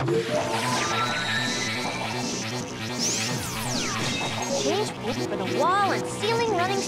Change wood for the wall and ceiling running.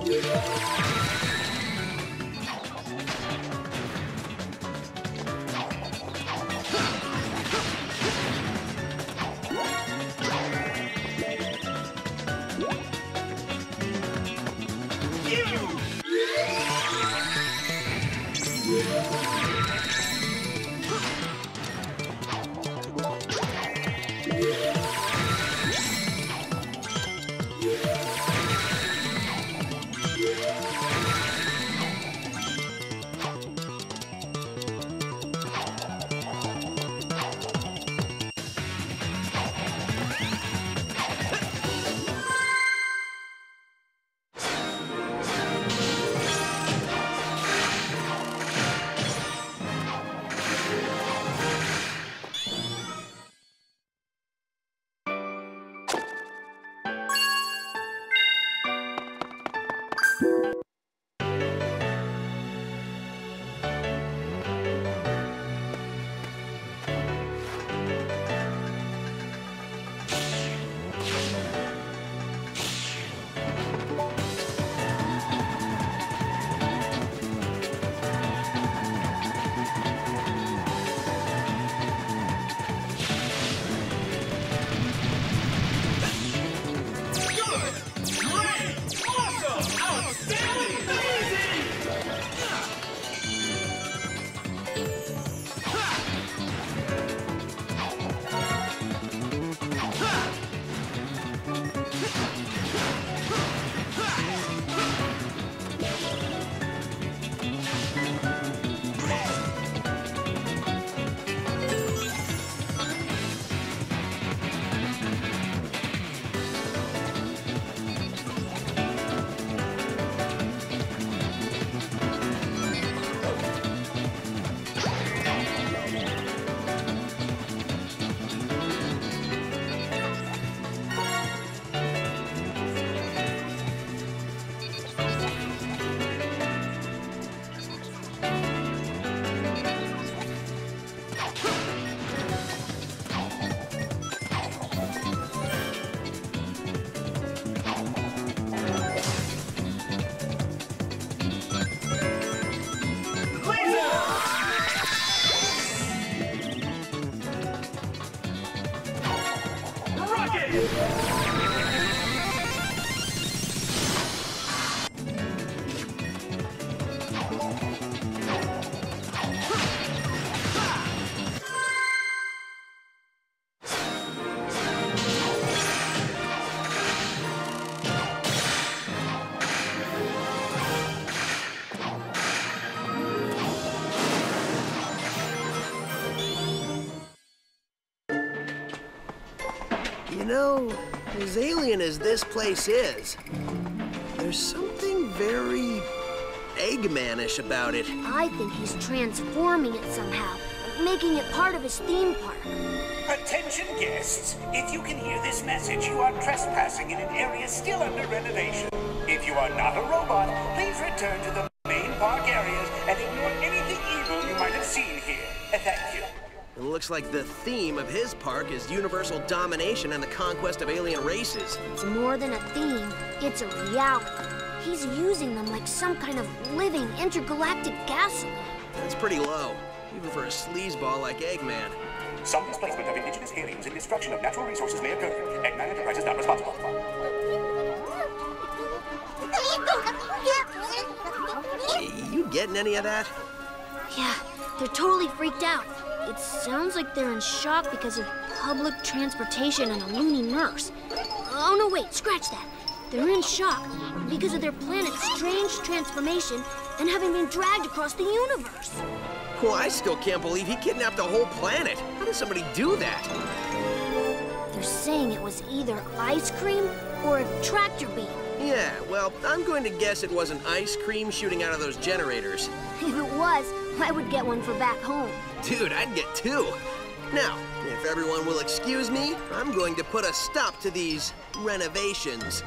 You know, as alien as this place is, there's something very Eggman-ish about it. I think he's transforming it somehow, making it part of his theme park. Attention guests, if you can hear this message, you are trespassing in an area still under renovation. If you are not a robot, please return to the main park areas and ignore anything evil you might have seen here. Thank you. It looks like the theme of his park is universal domination and the conquest of alien races. It's more than a theme, it's a reality. He's using them like some kind of living intergalactic gasoline. That's pretty low, even for a sleazeball like Eggman. Some displacement of indigenous aliens and destruction of natural resources may occur. Eggman Enterprises not responsible. You getting any of that? Yeah, they're totally freaked out. It sounds like they're in shock because of public transportation and a loony nurse. Oh no, wait, scratch that. They're in shock because of their planet's strange transformation and having been dragged across the universe. Well, I still can't believe he kidnapped a whole planet. How does somebody do that? They're saying it was either ice cream or a tractor beam. Yeah, well, I'm going to guess it was an ice cream shooting out of those generators. If it was, I would get one for back home. Dude, I'd get two. Now, if everyone will excuse me, I'm going to put a stop to these renovations.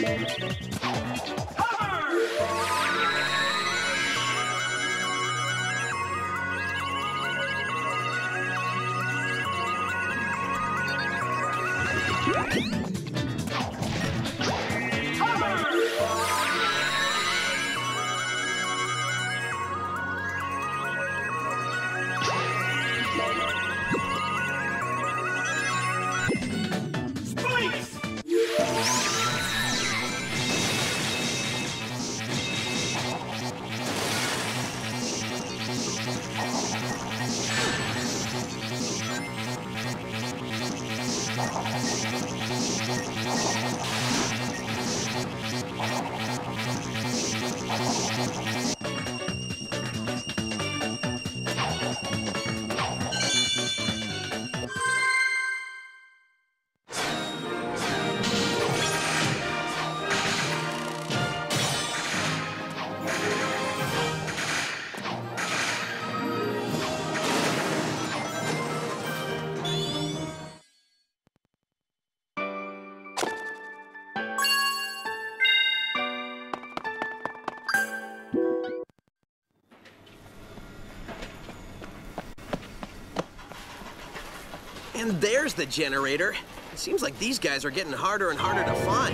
And there's the generator. It seems like these guys are getting harder and harder to find.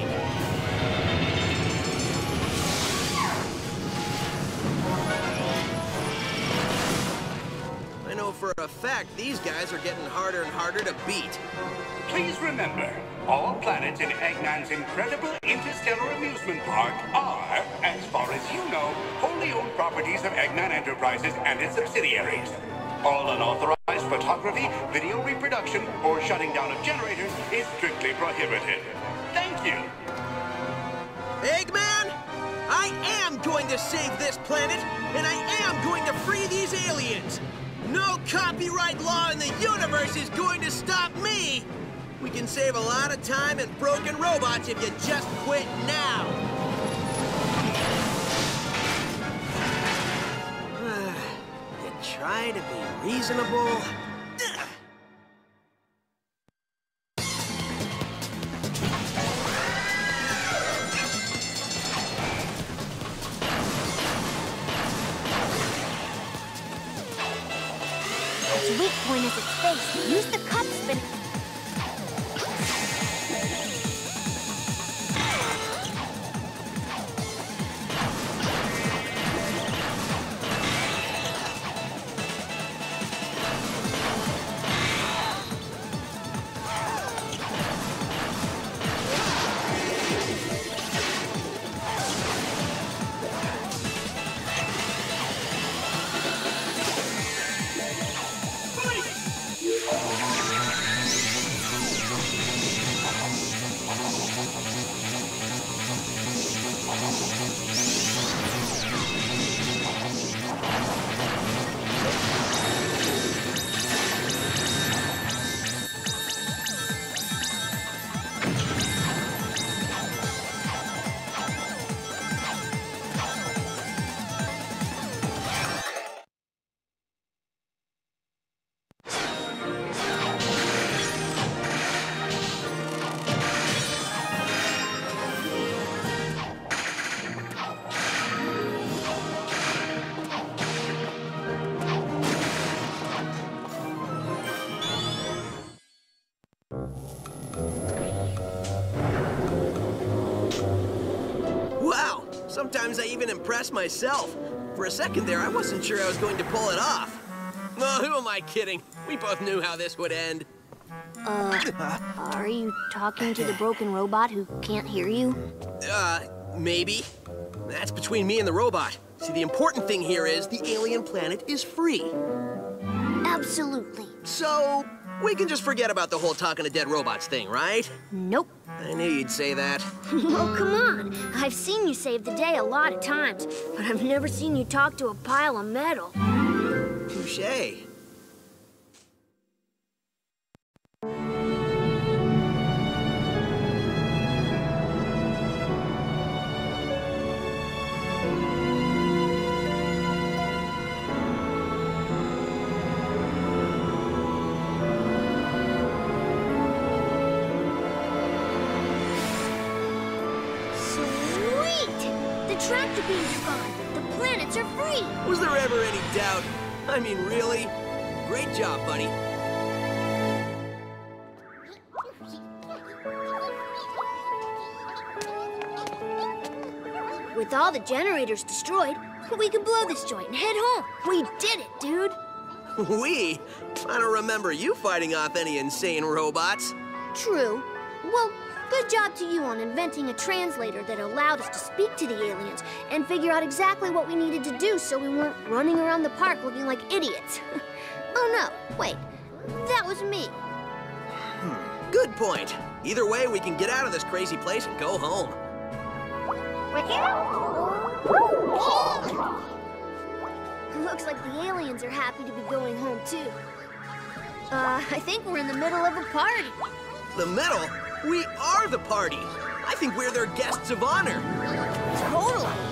I know for a fact these guys are getting harder and harder to beat. Please remember, all planets in Eggman's incredible interstellar amusement park are, as far as you know, wholly owned properties of Eggman Enterprises and its subsidiaries. All unauthorized photography, video reproduction, or shutting down of generators is strictly prohibited. Thank you. Eggman, I am going to save this planet, and I am going to free these aliens. No copyright law in the universe is going to stop me. We can save a lot of time and broken robots if you just quit now. You try to be reasonable. Its weak point is its face. Use the cup spin. Sometimes I even impress myself. For a second there, I wasn't sure I was going to pull it off. Oh, who am I kidding? We both knew how this would end. Are you talking to the broken robot who can't hear you? Maybe. That's between me and the robot. See, the important thing here is the alien planet is free. Absolutely. So, we can just forget about the whole talking to dead robots thing, right? Nope. I knew you'd say that. Oh, come on. I've seen you save the day a lot of times, but I've never seen you talk to a pile of metal. Touché. tractor beams are gone. The planets are free. Was there ever any doubt? I mean, really? Great job, buddy. With all the generators destroyed, we can blow this joint and head home. We did it, dude. We? I don't remember you fighting off any insane robots. True. Well, good job to you on inventing a translator that allowed us to speak to the aliens and figure out exactly what we needed to do so we weren't running around the park looking like idiots. Oh, no. Wait. That was me. Good point. Either way, we can get out of this crazy place and go home. Looks like the aliens are happy to be going home, too. I think we're in the middle of a party. The middle? We are the party. I think we're their guests of honor. Totally.